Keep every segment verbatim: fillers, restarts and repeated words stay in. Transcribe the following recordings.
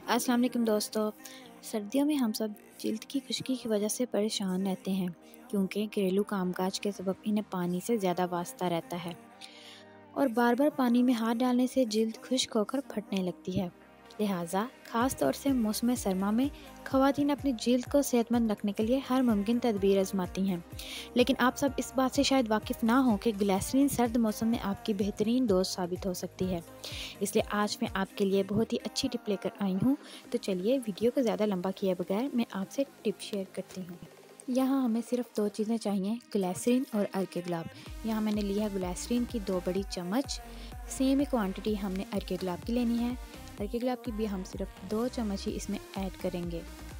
अस्सलाम वालेकुम दोस्तों। सर्दियों में हम सब जल्द की खुश्की की वजह से परेशान रहते हैं क्योंकि घरेलू कामकाज के सबब इन्हें पानी से ज़्यादा वास्ता रहता है और बार बार पानी में हाथ डालने से जल्द खुश्क होकर फटने लगती है। लिहाजा ख़ास तौर से मौसम सरमा में ख़वातीन अपनी जल्द को सेहतमंद रखने के लिए हर मुमकिन तदबीर आजमाती हैं। लेकिन आप सब इस बात से शायद वाकिफ़ ना हो कि ग्लिसरीन सर्द मौसम में आपकी बेहतरीन दोस्त साबित हो सकती है। इसलिए आज मैं आपके लिए बहुत ही अच्छी टिप लेकर आई हूँ। तो चलिए वीडियो को ज़्यादा लंबा किए बगैर मैं आपसे टिप शेयर करती हूँ। यहाँ हमें सिर्फ दो चीज़ें चाहिए, ग्लिसरीन और अर्के गुलाब। यहाँ मैंने लिया है ग्लिसरीन की दो बड़ी चम्मच। सेम ही क्वांटिटी हमने अर्के गुलाब की लेनी है। अर्के गुलाब की भी हम सिर्फ दो चम्मच ही इसमें ऐड करेंगे।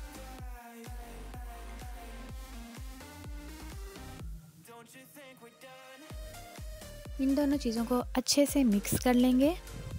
इन दोनों चीज़ों को अच्छे से मिक्स कर लेंगे।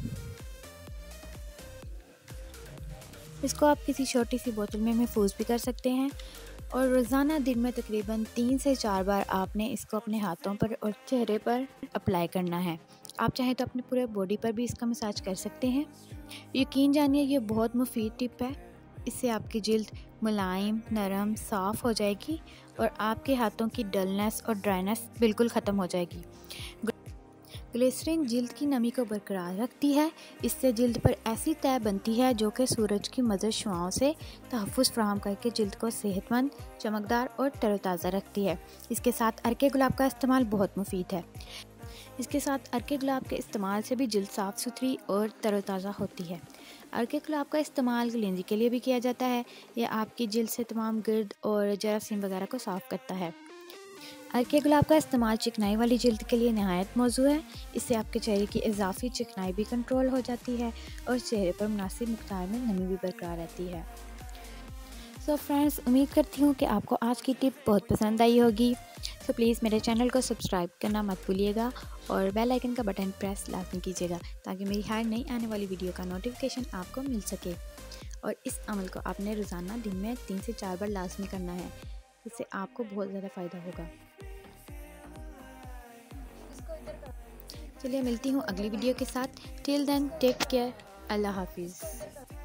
इसको आप किसी छोटी सी बोतल में महफूज भी कर सकते हैं और रोज़ाना दिन में तकरीबन तीन से चार बार आपने इसको अपने हाथों पर और चेहरे पर अप्लाई करना है। आप चाहें तो अपने पूरे बॉडी पर भी इसका मसाज कर सकते हैं। यकीन जानिए ये बहुत मुफीद टिप है। इससे आपकी जिल्द मुलायम, नरम, साफ़ हो जाएगी और आपके हाथों की डलनेस और ड्राइनेस बिल्कुल ख़त्म हो जाएगी। ग्लिसरीन जिल्द की नमी को बरकरार रखती है। इससे जिल्द पर ऐसी तय बनती है जो कि सूरज की मज़र शुआओं से तहफ़्फ़ुज़ फराहम करके जिल्द को सेहतमंद, चमकदार और तरोताज़ा रखती है। इसके साथ अर्के गुलाब का इस्तेमाल बहुत मुफीद है। इसके साथ अर्के गुलाब के इस्तेमाल से भी जिल्द साफ़ सुथरी और तरोताज़ा होती है। अर्के गुलाब का इस्तेमाल क्लींजिंग के लिए भी किया जाता है। यह आपकी जिल्द से तमाम गिर्द और जरासीम वगैरह को साफ़ करता है। अर्के गुलाब का इस्तेमाल चिकनाई वाली जिल्द के लिए नहायत मौजू है। इससे आपके चेहरे की इजाफी चिकनाई भी कंट्रोल हो जाती है और चेहरे पर मुनासिब मिक़दार में नमी भी बरकरार रहती है। सो फ्रेंड्स, उम्मीद करती हूँ कि आपको आज की टिप बहुत पसंद आई होगी। सो प्लीज़ मेरे चैनल को सब्सक्राइब करना मत भूलिएगा और बेल आइकन का बटन प्रेस लाजमी कीजिएगा ताकि मेरी हर नई आने वाली वीडियो का नोटिफिकेशन आपको मिल सके। और इस अमल को आपने रोज़ाना दिन में तीन से चार बार लाजमी करना है। इससे आपको बहुत ज़्यादा फ़ायदा होगा। चलिए मिलती हूँ अगली वीडियो के साथ। Till then take care. अल्लाह हाफिज़।